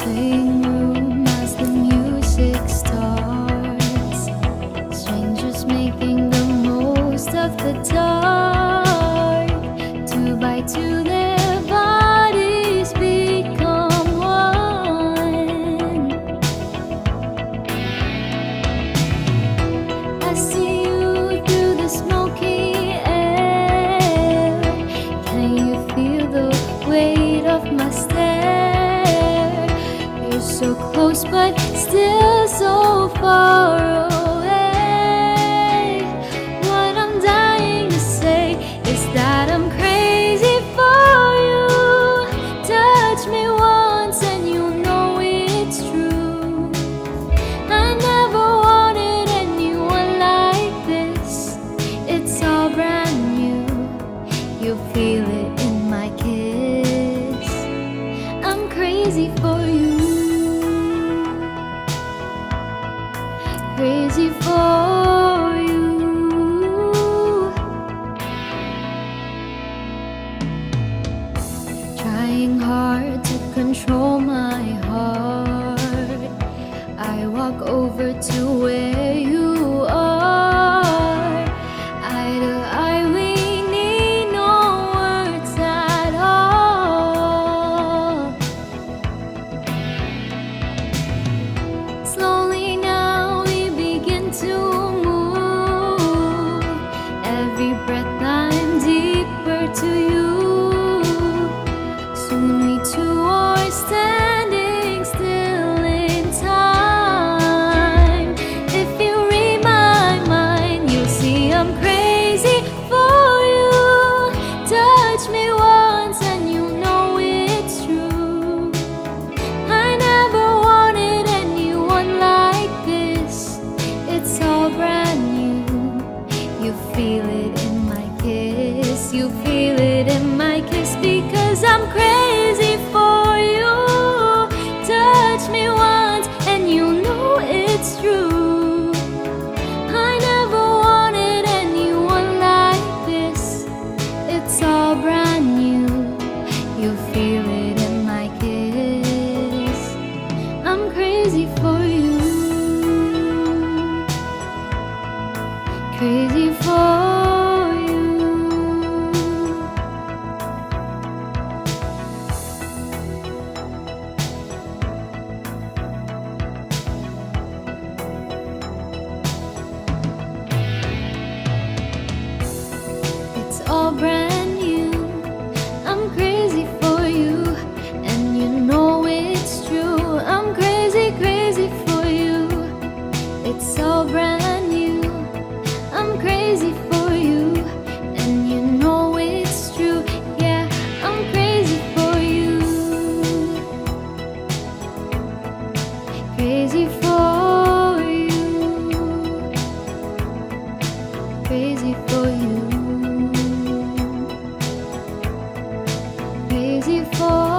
same room as the music starts. Strangers making the most of the dark. Two by two their bodies become one. I see you through the smoky air. Can you feel the weight of my stare? You're so close but still so far away. What I'm dying to say is that I'm crazy for you. Touch me once and you'll know it's true. I never wanted anyone like this. It's all brand new. You feel it in my kiss. I'm crazy for you. Crazy for you. Trying hard to control my heart. I walk over to where you are. Eye to eye, we need no words at all. Slowly now we begin to move. Every breath I'm deeper to you. Soon we two are standing still in time. If you read my mind, you'll see I'm crazy for you. Touch me once and you'll know it's true. I never wanted anyone like this. It's all brand new. You feel it in my kiss. You feel it in my kiss because I'm crazy for you. Touch me once and you'll know it's true. I never wanted anyone like this. It's all brand new. You feel it in my kiss. I'm crazy for you. Crazy for you. It's all brand new. I'm crazy for you, and you know it's true. I'm crazy, crazy for you. It's all brand new. I'm crazy for you, and you know it's true. Yeah, I'm crazy for you. Crazy for you. Crazy for you. Crazy for